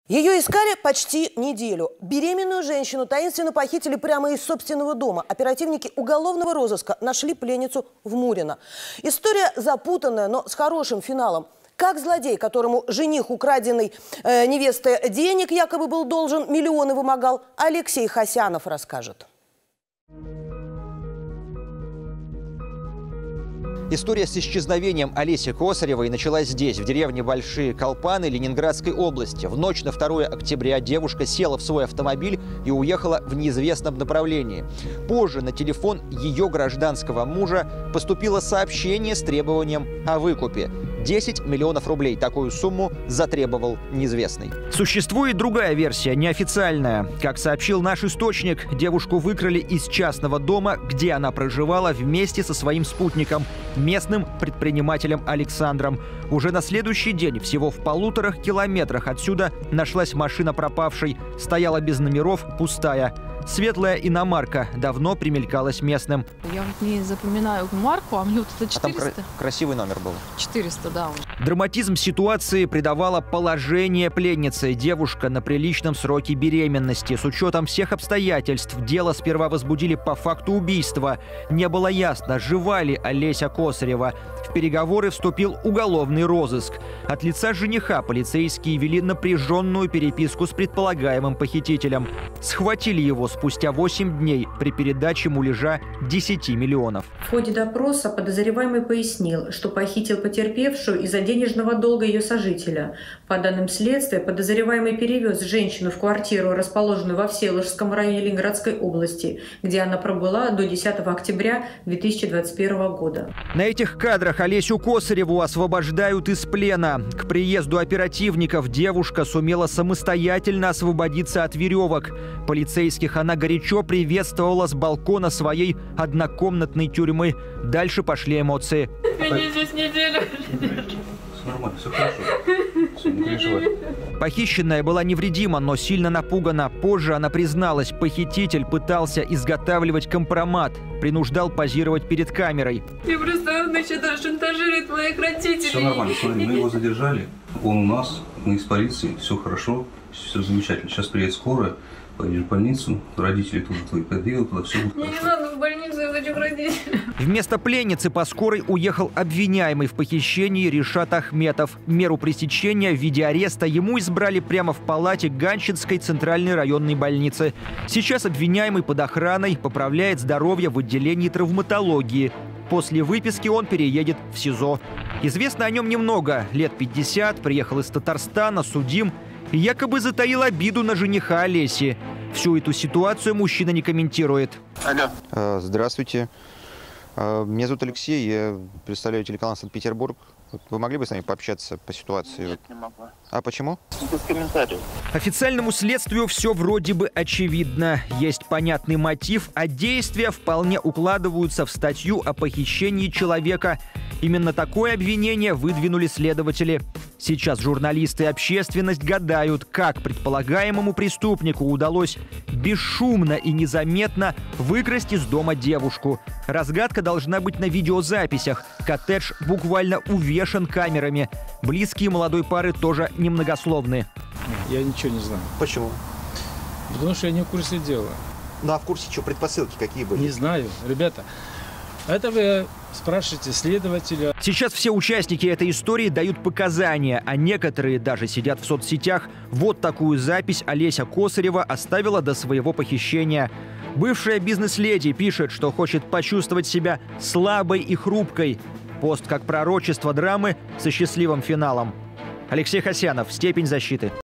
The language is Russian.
Ее искали почти неделю. Беременную женщину таинственно похитили прямо из собственного дома. Оперативники уголовного розыска нашли пленницу в Мурино. История запутанная, но с хорошим финалом. Как злодей, которому жених украденной невесты денег якобы был должен, миллионы вымогал, Алексей Хасянов расскажет. История с исчезновением Олеси Косаревой началась здесь, в деревне Большие Колпаны Ленинградской области. В ночь на 2 октября девушка села в свой автомобиль и уехала в неизвестном направлении. Позже на телефон ее гражданского мужа поступило сообщение с требованием о выкупе. 10 миллионов рублей. Такую сумму затребовал неизвестный. Существует другая версия, неофициальная. Как сообщил наш источник, девушку выкрали из частного дома, где она проживала вместе со своим спутником, местным предпринимателем Александром. Уже на следующий день, всего в 1,5 километрах отсюда, нашлась машина пропавшей. Стояла без номеров, пустая. Светлая иномарка давно примелькалась местным. Я вот не запоминаю марку, а мне вот это 400. А там красивый номер был. 400, да. Драматизм ситуации придавало положение пленницы. Девушка на приличном сроке беременности. С учетом всех обстоятельств дело сперва возбудили по факту убийства. Не было ясно, жива ли Олеся Косарева. В переговоры вступил уголовный розыск. От лица жениха полицейские вели напряженную переписку с предполагаемым похитителем. Схватили его спустя 8 дней при передаче муляжа 10 миллионов. В ходе допроса подозреваемый пояснил, что похитил потерпевшую из-за денежного долга ее сожителя. По данным следствия, подозреваемый перевез женщину в квартиру, расположенную во Всеволожском районе Ленинградской области, где она пробыла до 10 октября 2021 года. На этих кадрах Олесю Косареву освобождают из плена. К приезду оперативников девушка сумела самостоятельно освободиться от веревок. Полицейских она горячо приветствовала с балкона своей однокомнатной тюрьмы. Дальше пошли эмоции. Меня здесь неделю. Нормально, все хорошо. Все, не переживай. Похищенная была невредима, но сильно напугана. Позже она призналась, похититель пытался изготавливать компромат, принуждал позировать перед камерой. Ты просто начинает шантажировать моих родителей. Все нормально, смотри, мы его задержали. Он у нас, мы из полиции, все хорошо, все замечательно. Сейчас приедет скорая. Пойдешь в больницу, родители тоже твои подъедут, туда все будет хорошо. Мне не надо в больницу, я хочу родителей. Вместо пленницы по скорой уехал обвиняемый в похищении Ришат Ахметов. Меру пресечения в виде ареста ему избрали прямо в палате Ганчинской центральной районной больницы. Сейчас обвиняемый под охраной поправляет здоровье в отделении травматологии. После выписки он переедет в СИЗО. Известно о нем немного. Лет 50, приехал из Татарстана, судим. И якобы затаил обиду на жениха Олеси. Всю эту ситуацию мужчина не комментирует. Алло. Здравствуйте. Меня зовут Алексей, я представляю телеканал «Санкт-Петербург». Вы могли бы с нами пообщаться по ситуации? Нет, не могу. А почему? Без комментариев. Официальному следствию все вроде бы очевидно. Есть понятный мотив, а действия вполне укладываются в статью о похищении человека. Именно такое обвинение выдвинули следователи. Сейчас журналисты и общественность гадают, как предполагаемому преступнику удалось бесшумно и незаметно выкрасть из дома девушку. Разгадка должна быть на видеозаписях. Коттедж буквально увешан камерами. Близкие молодой пары тоже немногословны. Я ничего не знаю. Почему? Потому что я не в курсе дела. Ну а в курсе что, предпосылки какие были? Не знаю. Ребята, это вы спрашиваете следователя. Сейчас все участники этой истории дают показания, а некоторые даже сидят в соцсетях. Вот такую запись Олеся Косарева оставила до своего похищения. Бывшая бизнес-леди пишет, что хочет почувствовать себя слабой и хрупкой. Пост как пророчество драмы со счастливым финалом. Алексей Хасянов. Степень защиты.